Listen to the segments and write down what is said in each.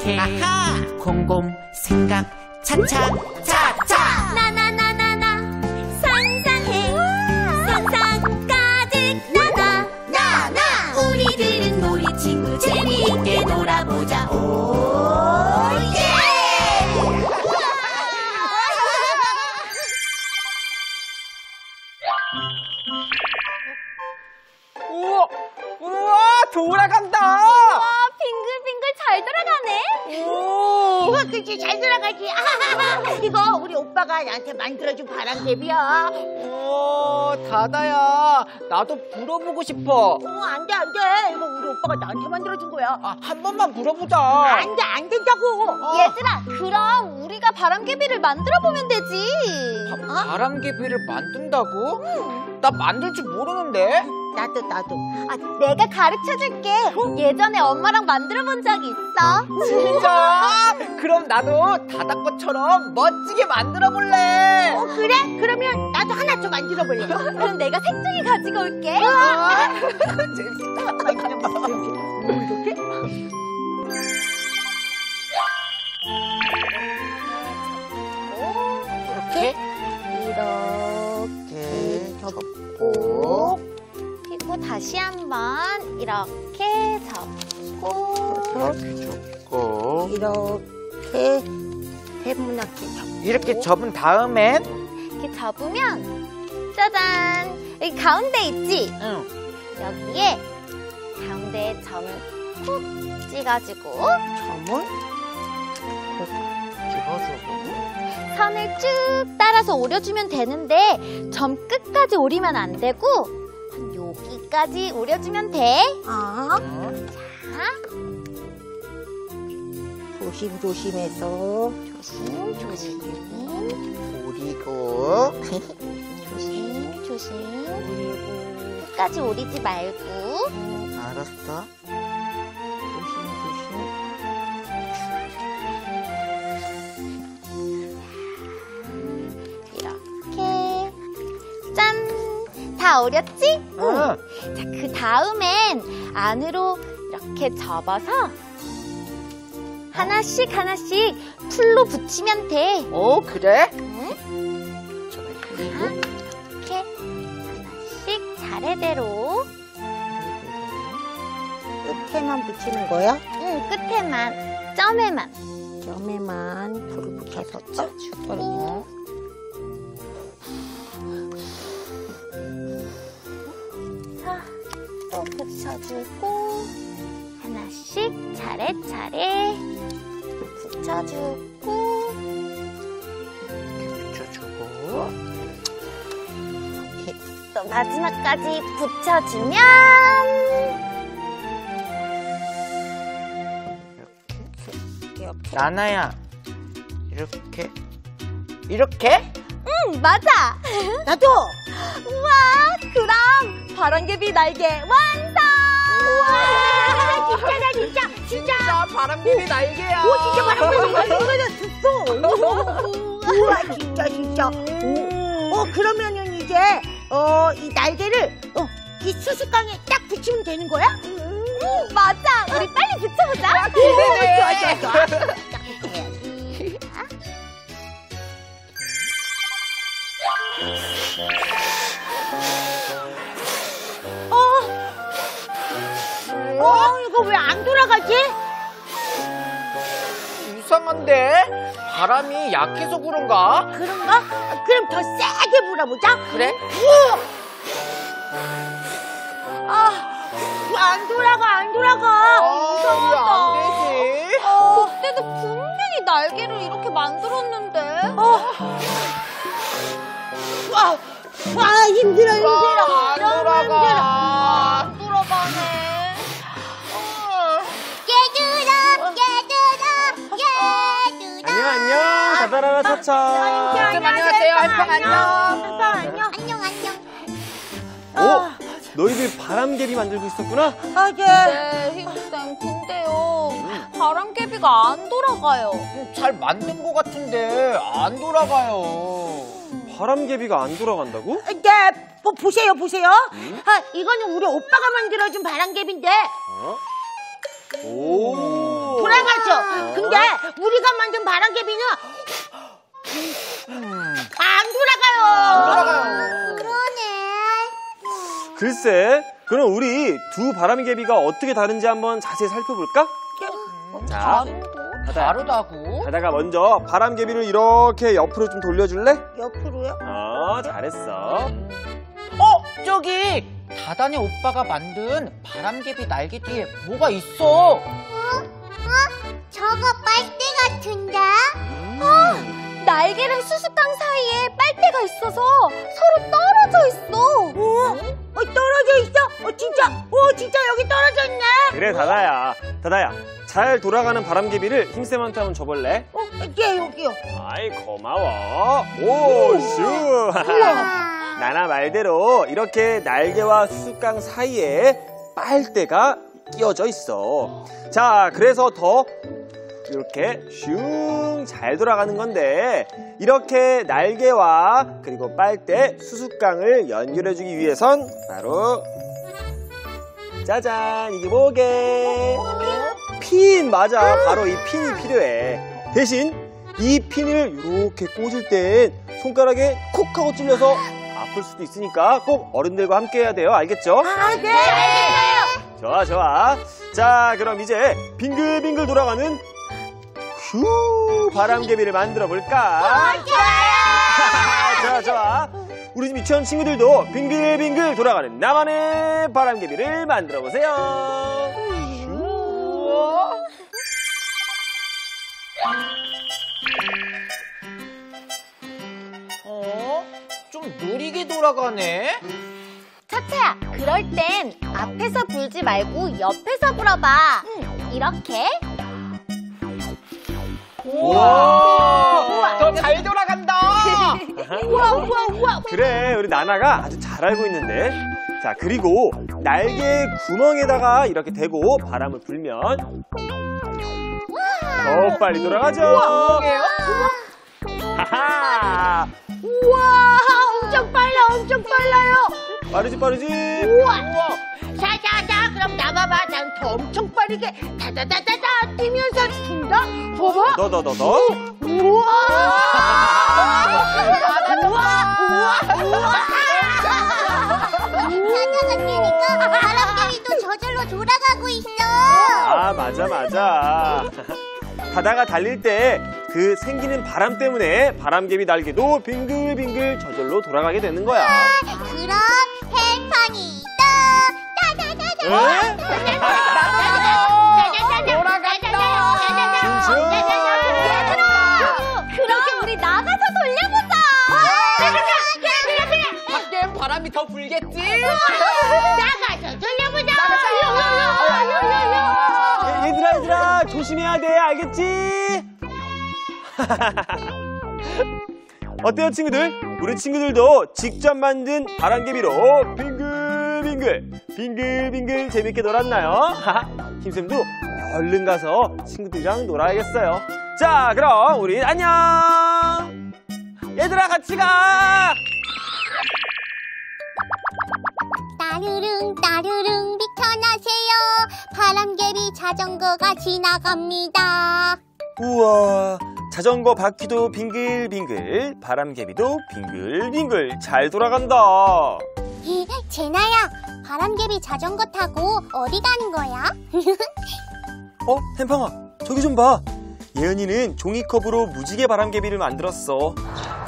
이렇게 아하! 곰곰 생각 차차 차차 나나나나나 상상해 상상 가득 나나 우리들은 우리 친구 재미있게 놀아보자 오예 우와 돌아간다. 빙글빙글 잘 돌아가네. 우와, 그치, 잘 돌아가지. 이거 우리 오빠가 나한테 만들어준 바람개비야. 다다야, 나도 불어보고 싶어. 안 돼, 안 돼. 이거 우리 오빠가 나한테 만들어준 거야. 한 번만 불어보자. 안 돼, 안 된다고. 얘들아, 그럼 우리가 바람개비를 만들어보면 되지. 바람개비를 만든다고? 나 만들 줄 모르는데. 나도. 내가 가르쳐줄게. 예전에 엄마랑 만들어본 적이 있어. 진짜? 그럼 나도 다다 것처럼 멋지게 만들어볼래. 그래? 그러면 나도 하나 좀 만들어볼래. 그럼 내가 색종이 가지고 올게. 재밌겠다. 이렇게? 이렇게 접고 그리고 다시 한번 이렇게 접고 이렇게 세모나게 접고 이렇게 접은 다음엔 이렇게 접으면 짜잔! 여기 가운데 있지? 응. 여기에 가운데에 점을 콕 찍어주고 점을 콕 찍어주고 선을 쭉 따라서 오려주면 되는데 점 끝까지 오리면 안 되고 여기까지 오려주면 돼. 자, 조심조심해서 조심 오리고 조심 끝까지 오리지 말고. 알았어. 이렇게 짠! 다 오렸지? 자, 그 다음엔 안으로 이렇게 접어서 하나씩 풀로 붙이면 돼. 그래? 이렇게 하나씩 차례대로. 끝에만 붙이는 거야? 응, 끝에만, 점에만 점에만 불을 붙여서 붙여주고. 또 붙여주고 하나씩 차례차례 붙여주고 또 마지막까지 붙여주면 나나야, 이렇게? 응, 맞아. 나도. 우와, 그럼 바람개비 날개 완성. 우와, 진짜 바람개비 날개야. 오, 진짜 바람개비 날개가 됐어. 우와, 진짜. 그러면은 이제 이 날개를 이 수수깡에 딱 붙이면 되는 거야? 맞아. 우리 빨리 붙여보자. 좋아. 이거 왜 안 돌아가지? 이상한데? 바람이 약해서 그런가? 그런가? 그럼 더 세게 불어보자. 그래? 안 돌아가. 이상하다. 안 되지. 그때도 분명히 날개를 이렇게 만들었는데. 힘들어. 안 돌아가. 안 돌아가네. 안녕. 다다라라 차차. 안녕하세요. 할팡 안녕. 오, 너희들 바람개비 만들고 있었구나? 네, 휘구쌤. 근데요, 바람개비가 안 돌아가요. 잘 만든 것 같은데 안 돌아가요. 바람개비가 안 돌아간다고? 네, 보세요. 이거는 우리 오빠가 만들어준 바람개비인데 오. 돌아가지. 맞아. 근데 우리가 만든 바람개비는 안 돌아가요. 그러네. 글쎄, 그럼 우리 두 바람개비가 어떻게 다른지 한번 자세히 살펴볼까? 자, 다르다고? 다다가 먼저 바람개비를 이렇게 옆으로 좀 돌려줄래? 옆으로요? 잘했어. 저기 다단이 오빠가 만든 바람개비 날개 뒤에 뭐가 있어? 저거 빨대 같은데? 날개랑 수수깡 사이에 빨대가 있어서 서로 떨어져 있어. 떨어져 있어? 진짜 여기 떨어져 있네. 그래, 다다야, 잘 돌아가는 바람개비를 힘쌤한테 한번 줘볼래? 예, 여기요. 아이, 고마워. 오, 슈. 나나 말대로 이렇게 날개와 수수깡 사이에 빨대가 끼워져 있어. 자, 그래서 더 이렇게 슝 잘 돌아가는 건데, 이렇게 날개와 그리고 빨대, 수수깡을 연결해주기 위해선 바로 짜잔, 이게 뭐게? 핀, 맞아. 바로 이 핀이 필요해. 대신 이 핀을 이렇게 꽂을 땐 손가락에 콕 하고 찔려서 아플 수도 있으니까 꼭 어른들과 함께 해야 돼요. 알겠죠? 네, 알겠어요. 좋아. 자, 그럼 이제 빙글빙글 돌아가는 휴 바람개비를 만들어 볼까? 좋아. 우리 집 유치원 친구들도 빙글빙글 돌아가는 나만의 바람개비를 만들어 보세요. 좀 느리게 돌아가네? 차차야, 그럴 땐 앞에서 불지 말고 옆에서 불어봐. 이렇게. 우와, 더 잘 돌아간다. 우와. 그래, 우리 나나가 아주 잘 알고 있는데. 자, 그리고 날개 구멍에다가 이렇게 대고 바람을 불면 더 빨리 돌아가죠. 하하. 우와, 엄청 빨라요. 빠르지. 우와. 자자자, 그럼 나봐봐. 난 더 엄청 빠르게 다다다다다 뛰면서 푼다. 봐봐. 너. 우와. 차차가 뛰니까 바람개비도 저절로 돌아가고 있어. 맞아. 바다가 달릴 때 그 생기는 바람 때문에 바람개비 날개도 빙글빙글 저절로 돌아가게 되는 거야. 그럼 팽팡이 떠. 그럼 우리 나가서 돌려보자. 밖엔 바람이 더 불겠지? 나가서 돌려보자. 얘들아 조심해야 돼. 알겠지? 어때요, 친구들? 우리 친구들도 직접 만든 바람개비로 빙글빙글 재밌게 놀았나요? 힘쌤도 얼른 가서 친구들이랑 놀아야겠어요. 자, 그럼 우리 안녕. 얘들아, 같이 가. 따르릉 비켜나세요. 바람개비 자전거가 지나갑니다. 우와, 자전거 바퀴도 빙글빙글, 바람개비도 빙글빙글 잘 돌아간다. 제나야, 바람개비 자전거 타고 어디 가는 거야? 햄팡아, 저기 좀 봐. 예은이는 종이컵으로 무지개 바람개비를 만들었어.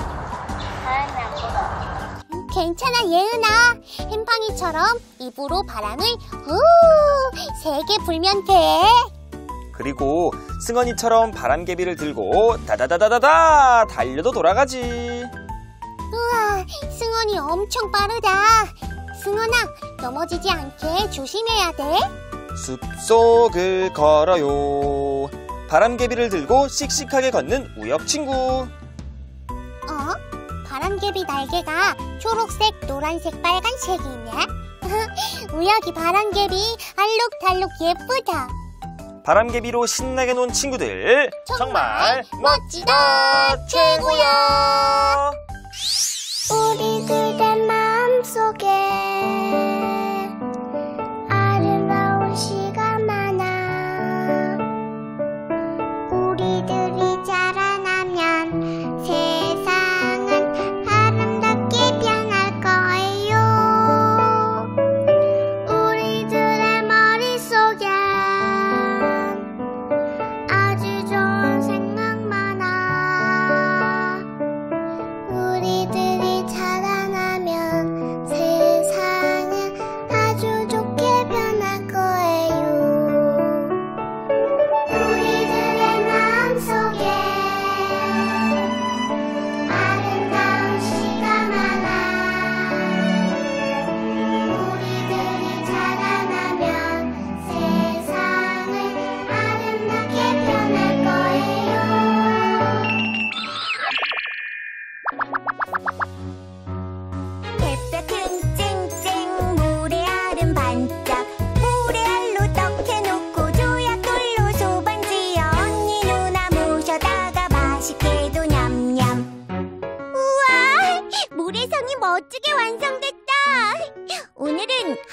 괜찮아, 예은아. 햄팡이처럼 입으로 바람을 세게 불면 돼. 그리고 승원이처럼 바람개비를 들고 다다다다다다 달려도 돌아가지. 우와, 승원이 엄청 빠르다. 승원아, 넘어지지 않게 조심해야 돼. 숲속을 걸어요. 바람개비를 들고 씩씩하게 걷는 우혁 친구. 바람개비 날개가 초록색, 노란색, 빨간색이네. 우혁이 바람개비 알록달록 예쁘다. 바람개비로 신나게 논 친구들 정말 멋지다. 최고야. 우리 그대 마음속에 아름다운 시가 많아.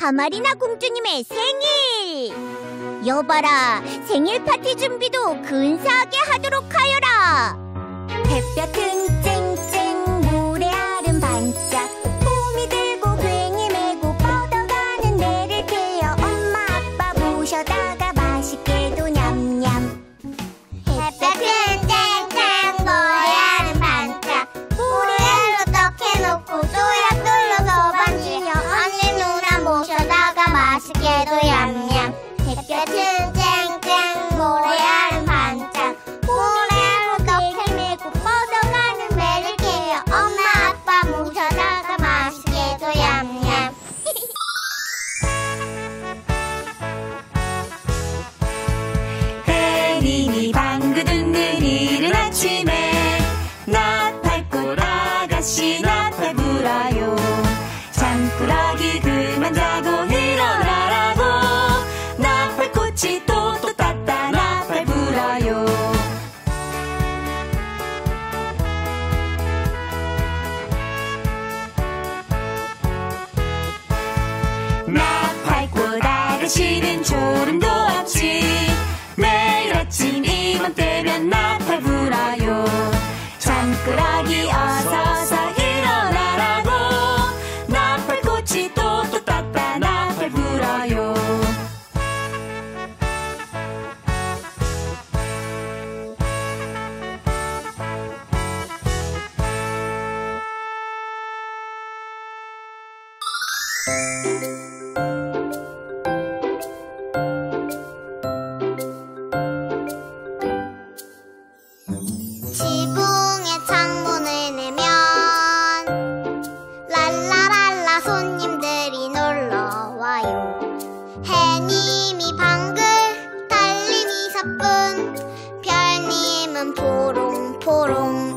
가마리나 공주님의 생일! 여봐라, 생일 파티 준비도 근사하게 하도록 하여라! 햇볕은 쨍쨍, 모래알은 반짝, 봄이 들고 괜히 메고 뻗어가는 배를 태워 엄마 아빠 모셔다가 맛있게도 냠냠. 햇볕은 쨍쨍, 모래알은 반짝, 모래알로 떡해놓고 쪼약 눌러서 반지며 언니 누나 모셔다가 맛있게도 냠냠. 햇볕은 쨍쨍, 모래알은 반짝, 모래알로 떡해 메고 뻗어가는 배를 태워 엄마 아빠 모셔다가 맛있게도 냠냠. 혜린이 방구 듣는 이른 아침에 나팔꽃 아가씨 나팔 불어요. 잠꾸러기 그만 자고 일어나라고 나팔꽃이 또 땄다 나팔 불어요. 나팔꽃 아가씨는 졸음도 없지. 매일 아침 이맘때면 나팔 불어요. 잠꾸러기 어서서 일어나라고 나팔꽃이 또 땄다 나팔 불어요. 지붕에 창문을 내면 랄라랄라 손님들이 놀러와요. 해님이 방글, 달님이 사뿐, 별님은 포롱포롱.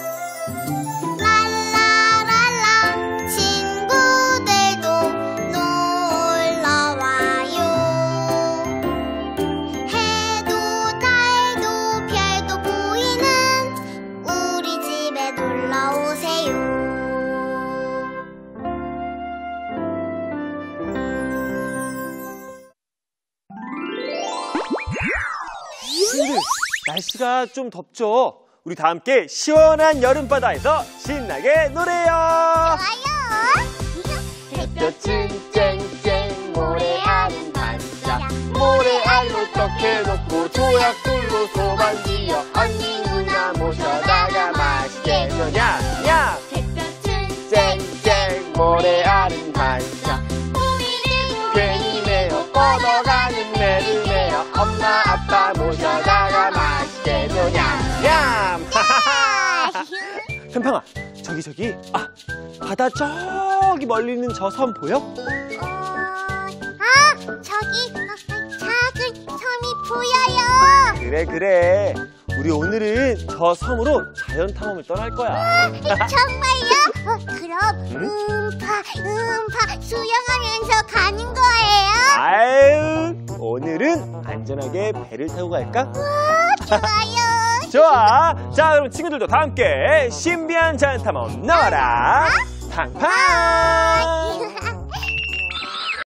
랄라랄라 친구들도 놀러와요. 해도 달도 별도 보이는 우리 집에 놀러오세요. 친구들, 날씨가 좀 덥죠? 우리 다 함께 시원한 여름바다에서 신나게 노래요. 좋아요. 햇볕은 쨍쨍, 모래알은 반짝, 모래알로 떡해놓고 조약돌로 소반지어 언니 누나 모셔다가 맛있게도 냠냠. 햇볕은 쨍쨍, 모래알은 반짝, 괜히 메어 뻗어가는 매를 메어 엄마 아빠 모셔다가 맛있게도 냠냠. 현팡아, 저기 바다 저기 멀리 있는 저 섬 보여? 저기 작은 섬이 보여요. 그래. 우리 오늘은 저 섬으로 자연 탐험을 떠날 거야. 정말요? 그럼 음파 수영하면서 가는 거예요? 아유, 오늘은 안전하게 배를 타고 갈까? 좋아요. 좋아. 자, 그럼 친구들도 다 함께 신비한 자연 탐험 나와라. 팡팡.